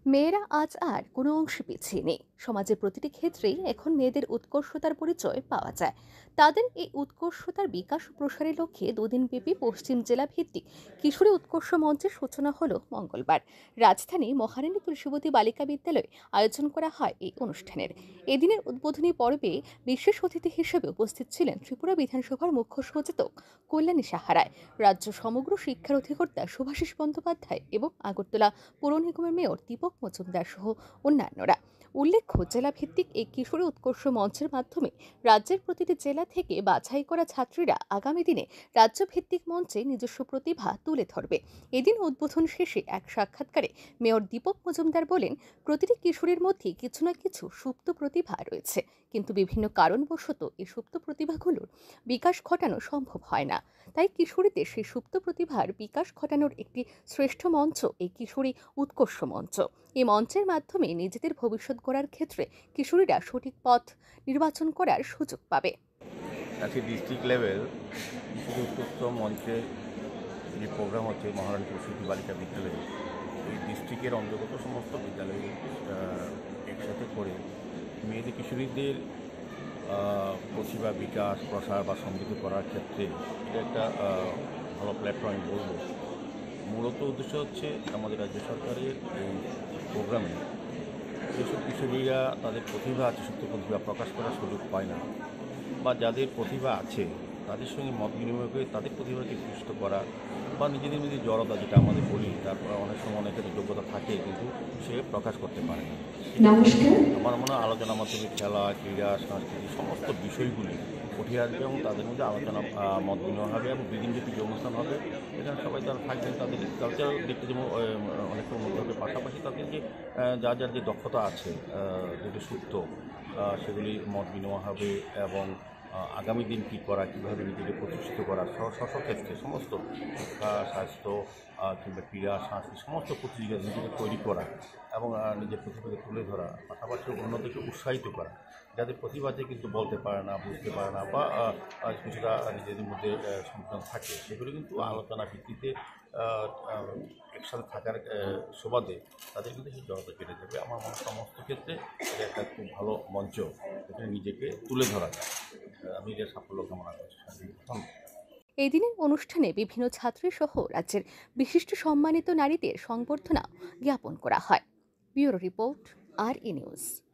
মেয়েরা আজ আর কোনো অংশে পিছিয়ে নেই। সমাজের প্রতিটি ক্ষেত্রেই এখন মেয়েদের উৎকর্ষতার পরিচয় পাওয়া যায়। তাদের এই উৎকর্ষতার বিকাশ ও প্রসারের লক্ষ্যে দুদিনব্যাপী পশ্চিম জেলা ভিত্তিক কিশোরী উৎকর্ষ মঞ্চের সূচনা হলো মঙ্গলবার। রাজধানী মহারানী তুলসীবতী বালিকা বিদ্যালয়ে আয়োজন করা হয় এই অনুষ্ঠানের। এদিনের উদ্বোধনী পর্বে বিশেষ অতিথি হিসেবে উপস্থিত ছিলেন ত্রিপুরা বিধানসভার মুখ্য সচেতক কল্যাণী সাহারায়, রাজ্য সমগ্র শিক্ষার অধিকর্তা শুভাশিস বন্দ্যোপাধ্যায় এবং আগরতলা পৌর নিগমের মেয়র দীপক মজুমদার সহ অন্যান্যরা। উল্লেখ্য, জেলা ভিত্তিক এই কিশোরী উৎকর্ষ মঞ্চের মাধ্যমে রাজ্যের প্রতিটি জেলা থেকে বাছাই করা ছাত্রীরা আগামী দিনে রাজ্য ভিত্তিক মঞ্চে নিজস্ব প্রতিভা তুলে ধরবে। এদিন উদ্বোধন শেষে এক সাক্ষাৎকারে মেয়র দীপক মজুমদার বলেন, প্রতিটি কিশোরীর মধ্যে কিছু না কিছু সুপ্ত প্রতিভা রয়েছে, কিন্তু বিভিন্ন কারণবশত এই সুপ্ত প্রতিভাগুলোর বিকাশ ঘটানো সম্ভব হয় না। তাই কিশোরীদের সেই সুপ্ত প্রতিভার বিকাশ ঘটানোর একটি শ্রেষ্ঠ মঞ্চ এই কিশোরী উৎকর্ষ মঞ্চ। এই মঞ্চের মাধ্যমে নিজেদের ভবিষ্যৎ গড়ার ক্ষেত্রে কিশোরীরা সঠিক পথ নির্বাচন করার সুযোগ পাবে। আজকে ডিস্ট্রিক্ট লেভেল কিশোরী উৎকর্ষ মঞ্চে যে প্রোগ্রাম হচ্ছে মহারানী তুলসীবতী বালিকা বিদ্যালয়ে, এই ডিস্ট্রিক্টের অন্তর্গত সমস্ত বিদ্যালয়ে একসাথে করে মেয়েদের কিশোরীদের প্রতিভা বিকাশ প্রসার বা সমৃদ্ধ করার ক্ষেত্রে এটা একটা ভালো প্ল্যাটফর্ম আমি বলব। মূলত উদ্দেশ্য হচ্ছে আমাদের রাজ্য সরকারের এই প্রোগ্রামে যেসব কিশোরীরা তাদের প্রতিভা আছে, সুপ্ত প্রতিভা প্রকাশ করার সুযোগ পায় না, বা যাদের প্রতিভা আছে তাদের সঙ্গে মত বিনিময় করে তাদের প্রতিভাকে পুষ্ট করা, বা নিজেদের মধ্যে জড়তা যেটা আমাদের বলি, তারপর অনেক সময় অনেকের যোগ্যতা থাকে কিন্তু সে প্রকাশ করতে পারে না। আমার মনে হয় আলোচনার মাধ্যমে খেলা, ক্রীড়া, সংস্কৃতি সমস্ত বিষয়গুলি উঠে আসবে এবং তাদের মধ্যে আলোচনা মত বিনিময় হবে এবং দিনব্যাপী যে অনুষ্ঠান হবে এখানে সবাই তারা থাকবেন, তাদের কালচারাল দিকটা যেমন অনেকটা উন্নত হবে, পাশাপাশি তাদের যে যার যার যে দক্ষতা আছে, যেটা সুপ্ত, সেগুলি মত বিনিময় হবে এবং আগামী দিন কী করা, কীভাবে নিজেকে প্রতিষ্ঠিত করা, ক্ষেত্রে সমস্ত শিক্ষা, স্বাস্থ্য কিংবা ক্রীড়া, সংস্কৃতি সমস্ত প্রতিযোগিতা নিজেকে তৈরি করা এবং নিজের প্রতিভাকে তুলে ধরা, পাশাপাশি অন্যদেরকে উৎসাহিত করা। যাদের প্রতিভা আছে কিন্তু বলতে পারে না, বুঝতে পারে না, বা কিছুটা নিজেদের মধ্যে সংশোধন থাকে, সেগুলো কিন্তু আলোচনা ভিত্তিতে একসাথে থাকার সুবাদে তাদের কিন্তু সেই জড়তা কেটে যাবে। আমার মনে হয় সমস্ত ক্ষেত্রে এটা একটা খুব ভালো মঞ্চ, এখানে নিজেকে তুলে ধরা যায়। আমি এর সাফল্য কামনা করছি। এই দিনের অনুষ্ঠানে বিভিন্ন ছাত্রী সহ রাজ্যের বিশিষ্ট সম্মানিত নারীদের সংবর্ধনা জ্ঞাপন করা হয়। ব্যুরো রিপোর্ট, আর ই নিউজ।